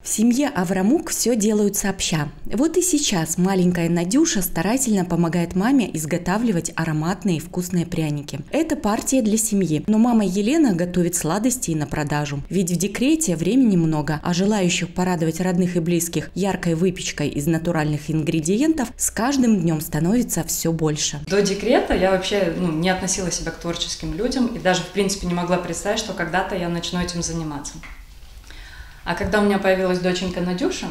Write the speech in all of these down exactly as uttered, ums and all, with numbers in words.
В семье Аврамук все делают сообща. Вот и сейчас маленькая Надюша старательно помогает маме изготавливать ароматные и вкусные пряники. Это партия для семьи, но мама Елена готовит сладости и на продажу. Ведь в декрете времени много, а желающих порадовать родных и близких яркой выпечкой из натуральных ингредиентов с каждым днем становится все больше. До декрета я вообще ну, не относила себя к творческим людям и даже в принципе не могла представить, что когда-то я начну этим заниматься. А когда у меня появилась доченька Надюша,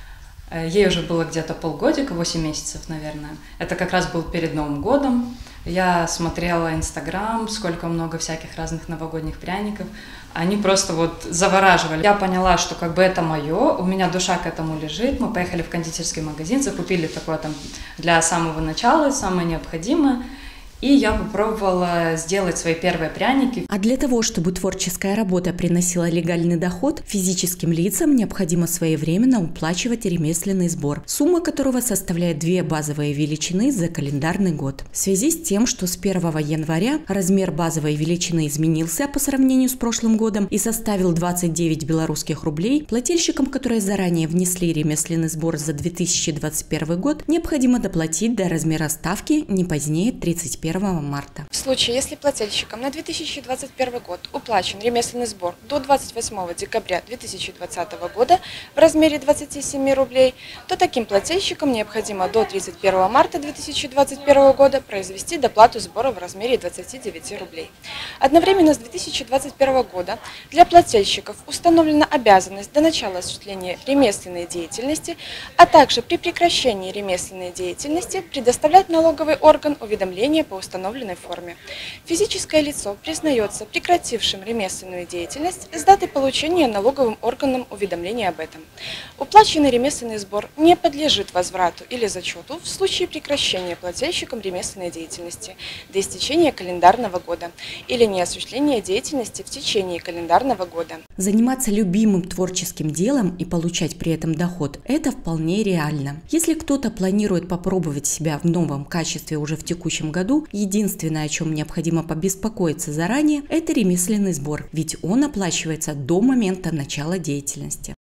ей уже было где-то полгодика, восемь месяцев, наверное. Это как раз был перед Новым годом. Я смотрела Инстаграм, сколько много всяких разных новогодних пряников. Они просто вот завораживали. Я поняла, что как бы это мое, у меня душа к этому лежит. Мы поехали в кондитерский магазин, закупили такое там для самого начала, самое необходимое. И я попробовала сделать свои первые пряники. А для того, чтобы творческая работа приносила легальный доход, физическим лицам необходимо своевременно уплачивать ремесленный сбор, сумма которого составляет две базовые величины за календарный год. В связи с тем, что с первого января размер базовой величины изменился по сравнению с прошлым годом и составил двадцать девять белорусских рублей, плательщикам, которые заранее внесли ремесленный сбор за две тысячи двадцать первый год, необходимо доплатить до размера ставки не позднее тридцать первого марта. В случае, если плательщикам на две тысячи двадцать первый год уплачен ремесленный сбор до двадцать восьмого декабря две тысячи двадцатого года в размере двадцати семи рублей, то таким плательщикам необходимо до тридцать первого марта две тысячи двадцать первого года произвести доплату сбора в размере двадцати девяти рублей. Одновременно с две тысячи двадцать первого года для плательщиков установлена обязанность до начала осуществления ремесленной деятельности, а также при прекращении ремесленной деятельности предоставлять налоговый орган уведомления по установленной форме. Физическое лицо признается прекратившим ремесленную деятельность с даты получения налоговым органом уведомления об этом. Уплаченный ремесленный сбор не подлежит возврату или зачету в случае прекращения плательщиком ремесленной деятельности до истечения календарного года или неосуществления деятельности в течение календарного года. Заниматься любимым творческим делом и получать при этом доход – это вполне реально. Если кто-то планирует попробовать себя в новом качестве уже в текущем году, единственное, о чем необходимо побеспокоиться заранее, это ремесленный сбор, ведь он оплачивается до момента начала деятельности.